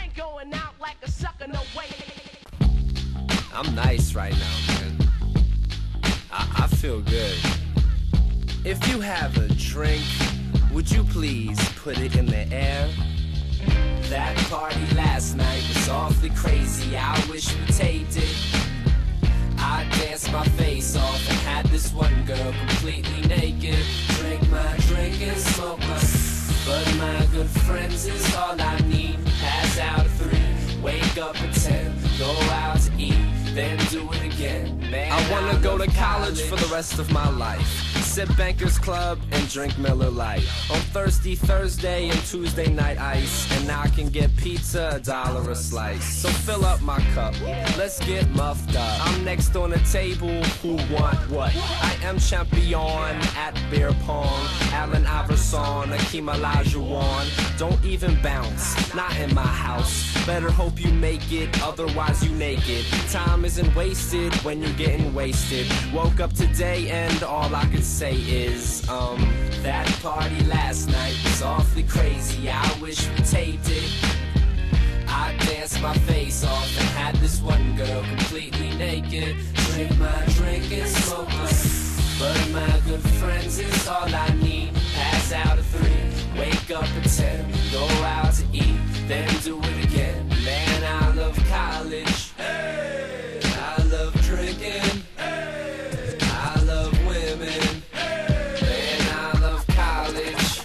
ain't going out like a sucker, no way. I'm nice right now, man. I feel good. If you have a drink, would you please put it in the air? That party last night was awfully crazy. I wish we taped it. I danced my face off and had this one girl completely naked. Drink my drink and smoke my, but my good friends is all I need. Pass out at 3, wake up at 10, go out to eat, then do it again. Man, I wanna go to college for the rest of my life. Sip Bankers Club and drink Miller Lite. On Thursday and Tuesday night ice. And now I can get pizza, $1 a slice. So fill up my cup, let's get muffed up. I'm next on the table, who want what? I am champion at beer pong. Allen Iverson, Akeem Olajuwon. Don't even bounce, not in my house. Better hope you make it, otherwise you naked. Time isn't wasted when you're getting wasted. Woke up today and all I can say is, that party last night was awfully crazy. I wish we taped it. I danced my face off and had this one girl completely naked. Drink my drink and smoke my, but my good friends is all I need. Pass out at 3, wake up at 10, go out to eat, then do it again. Man, I love college. Hey. I love drinking. Hey. I love women. Man, I love college.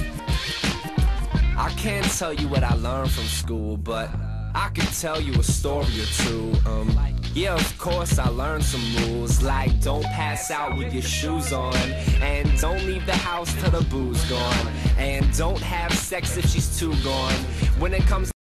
I can't tell you what I learned from school, but I can tell you a story or two. Yeah, of course I learned some rules, like don't pass out with your shoes on, and don't leave the house till the booze gone, and don't have sex if she's too gone. When it comes